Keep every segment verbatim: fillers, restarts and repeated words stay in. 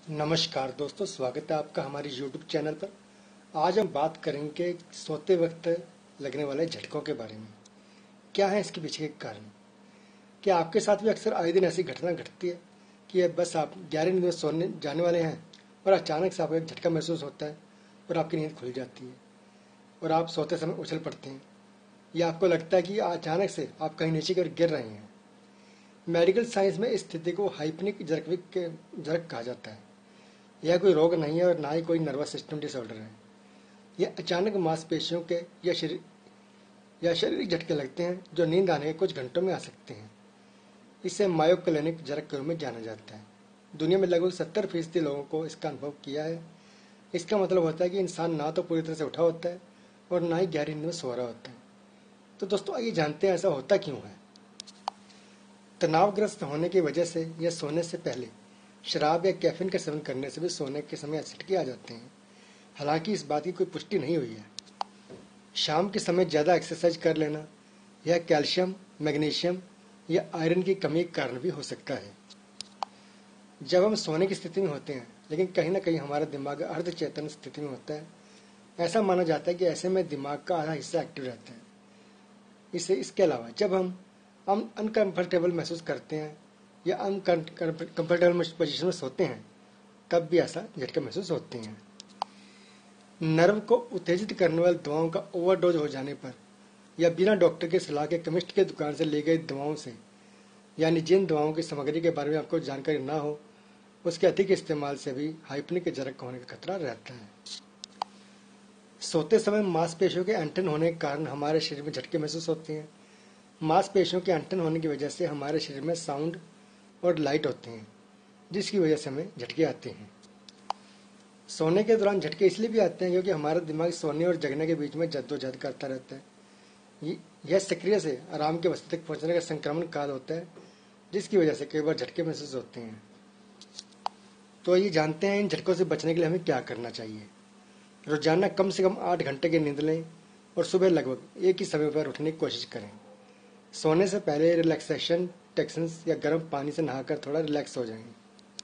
नमस्कार दोस्तों, स्वागत है आपका हमारे यूट्यूब चैनल पर। आज हम बात करेंगे सोते वक्त लगने वाले झटकों के बारे में। क्या है इसके पीछे के कारण? क्या आपके साथ भी अक्सर आए दिन ऐसी घटना घटती है कि बस आप ग्यारह नींद में सोने जाने वाले हैं और अचानक से आपको एक झटका महसूस होता है और आपकी नींद खुल जाती है और आप सोते समय उछल पड़ते हैं, या आपको लगता है कि अचानक से आप कहीं नीचे की ओर गिर रहे हैं। मेडिकल साइंस में इस स्थिति को हाइपनिक जरकविक के जरक कहा जाता है। यह कोई रोग नहीं है और ना ही कोई नर्वस सिस्टम डिसऑर्डर है। यह अचानक मांसपेशियों के या शरीर या शारीरिक झटके लगते हैं जो नींद आने के कुछ घंटों में आ सकते हैं। इसे मायोक्लिनिक जरक के रूप में जाना जाता है। दुनिया में लगभग सत्तर फीसदी लोगों को इसका अनुभव किया है। इसका मतलब होता है कि इंसान ना तो पूरी तरह से उठा होता है और ना ही गहरी नींद में सो रहा होता है। तो दोस्तों, आइए जानते हैं ऐसा होता क्यों है। तनावग्रस्त होने की वजह से या सोने से पहले शराब या कैफीन का सेवन करने से भी सोने के समय झटके आ जाते हैं। हालांकि इस बात की कोई पुष्टि नहीं हुई है। शाम के समय ज़्यादा एक्सरसाइज कर लेना यह कैल्शियम, मैग्नीशियम या आयरन की कमी के कारण भी हो सकता है। जब हम सोने की स्थिति में होते हैं लेकिन कहीं ना कहीं हमारा दिमाग अर्धचेतन स्थिति में होता है, ऐसा माना जाता है कि ऐसे में दिमाग का आधा हिस्सा एक्टिव रहता है। इसे इसके अलावा जब हम हम अनकंफर्टेबल महसूस करते हैं या अनकंफर्टेबल पोजीशन में सोते हैं, तब भी ऐसा झटके महसूस होते हैं। नर्व को उत्तेजित करने वाली दवाओं का ओवरडोज हो जाने पर या बिना डॉक्टर की सलाह के केमिस्ट की दुकान से ली गई दवाओं से, यानी जिन दवाओं की सामग्री के बारे में आपको जानकारी ना हो, उसके अधिक इस्तेमाल से भी हाइपनिक जरक होने का खतरा रहता है। सोते समय मांसपेशियों के ऐंठन होने के कारण हमारे शरीर में झटके महसूस होते हैं। मांसपेशियों के ऐंठन होने की वजह से हमारे शरीर में साउंड और लाइट होते हैं, जिसकी वजह से हमें झटके आते हैं। सोने के दौरान झटके इसलिए भी आते हैं क्योंकि हमारा दिमाग सोने और जगने के बीच में जद्दोजहद करता रहता है। यह सक्रिय से आराम की अवस्था तक पहुंचने का संक्रमण काल होता है, जिसकी वजह से कई बार झटके महसूस होते हैं। तो ये जानते हैं इन झटकों से बचने के लिए हमें क्या करना चाहिए। रोजाना कम से कम आठ घंटे की नींद लें और सुबह लगभग एक ही समय पर उठने की कोशिश करें। सोने से पहले रिलैक्सेशन टेक्शंस या गर्म पानी से नहाकर थोड़ा रिलैक्स हो जाएं।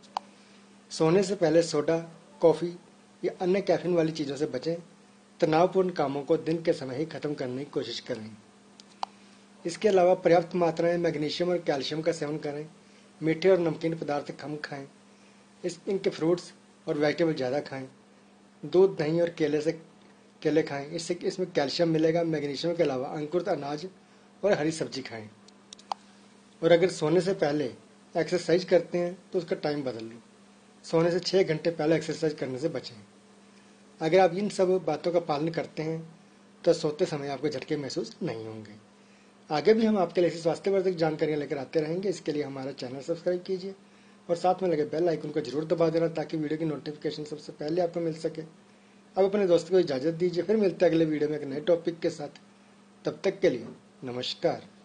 सोने से पहले सोडा, कॉफ़ी या अन्य कैफीन वाली चीज़ों से बचें। तनावपूर्ण कामों को दिन के समय ही खत्म करने की कोशिश करें। इसके अलावा पर्याप्त मात्रा में मैग्नीशियम और कैल्शियम का सेवन करें। मीठे और नमकीन पदार्थ कम खाएं। इस इनके फ्रूट्स और वेजिटेबल ज़्यादा खाएं। दूध, दही और केले से केले खाएं। इससे इसमें कैल्शियम मिलेगा। मैग्नीशियम के अलावा अंकुरित अनाज और हरी सब्जी खाएं। और अगर सोने से पहले एक्सरसाइज करते हैं तो उसका टाइम बदल लो। सोने से छः घंटे पहले एक्सरसाइज करने से बचें। अगर आप इन सब बातों का पालन करते हैं तो सोते समय आपको झटके महसूस नहीं होंगे। आगे भी हम आपके लिए ऐसी स्वास्थ्यवर्धक जानकारियाँ लेकर आते रहेंगे। इसके लिए हमारा चैनल सब्सक्राइब कीजिए और साथ में लगे बेल आइकन को जरूर दबा देना ताकि वीडियो की नोटिफिकेशन सबसे पहले आपको मिल सके। अब अपने दोस्तों को इजाज़त दीजिए। फिर मिलते हैं अगले वीडियो में एक नए टॉपिक के साथ। तब तक के लिए नमस्कार।